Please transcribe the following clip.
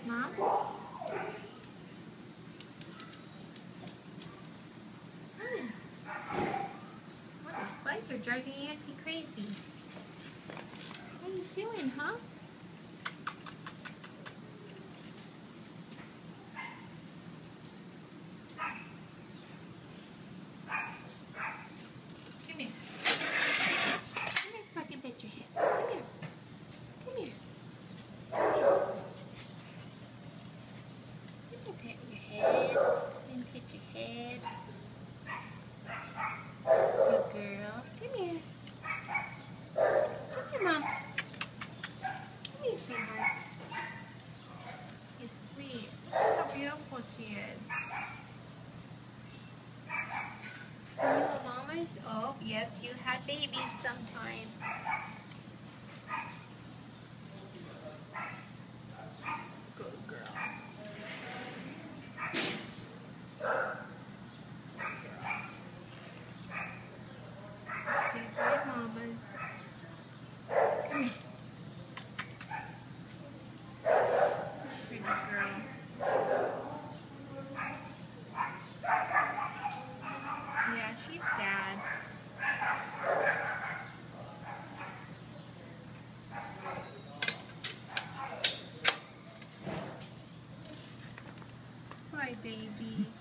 Mom? What, the spice are driving Auntie crazy. What are you doing, huh? Come here. Come here so I can pet your head. Come here. Come here. Come here. Let me pet your head. Let me pet your head. Good girl. Come here. Come here, Mom. Come here, sweetheart. She's sweet. Look how beautiful she is. Are you a mama's? Oh, yep, you have babies sometime. Good girl. Okay, bye, mamas. Come here. Pretty girl. Yeah, she's sad. Hi, baby.